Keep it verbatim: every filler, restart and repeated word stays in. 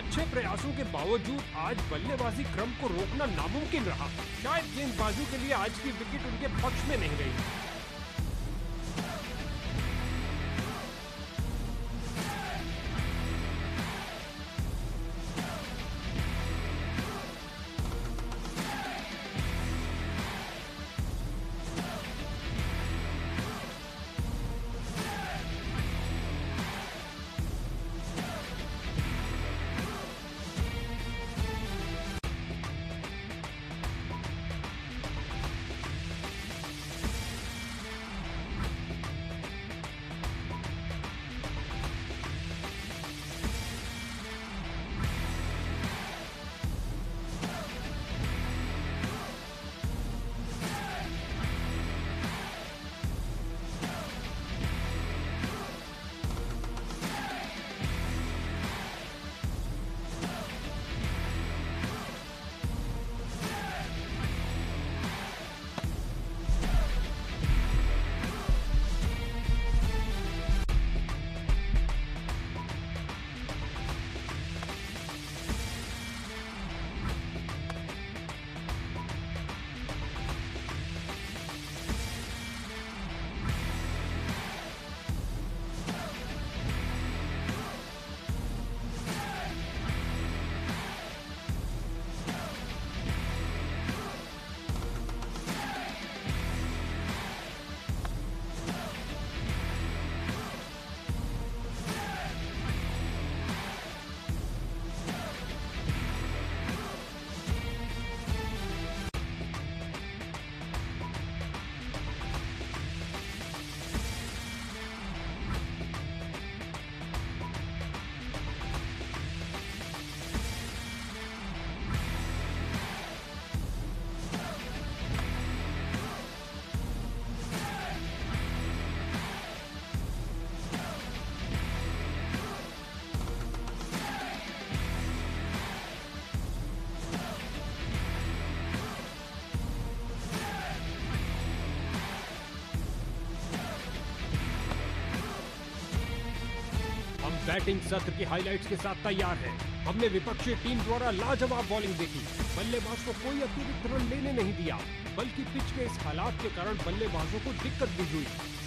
अच्छे प्रयासों के बावजूद आज बल्लेबाजी क्रम को रोकना नामुमकिन रहा। शायद गेंदबाजों के लिए आज की विकेट उनके पक्ष में नहीं रही। बैटिंग सत्र की हाइलाइट्स के साथ तैयार है। हमने विपक्षी टीम द्वारा लाजवाब बॉलिंग देखी। बल्लेबाज को कोई अतिरिक्त रन लेने नहीं दिया, बल्कि पिच के इस हालात के कारण बल्लेबाजों को दिक्कत भी हुई।